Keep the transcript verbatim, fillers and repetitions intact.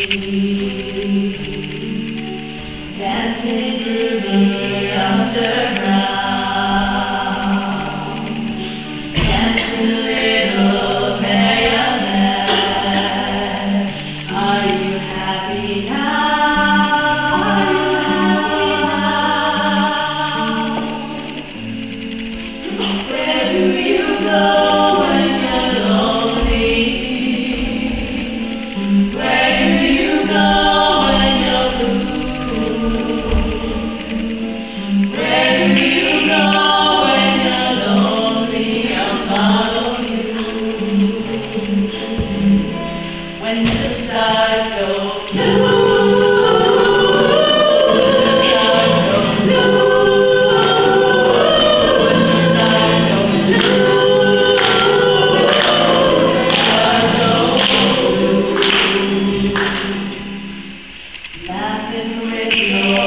dancing through the underground, dancing little marionette. Are you happy now? Are you happy now? Where do you go when you're lonely? Where do you go when you're blue? Where do you go when you're lonely? I'll follow you. When the stars go blue, the stars go blue. When the stars go blue, the stars go blue. Laughing with your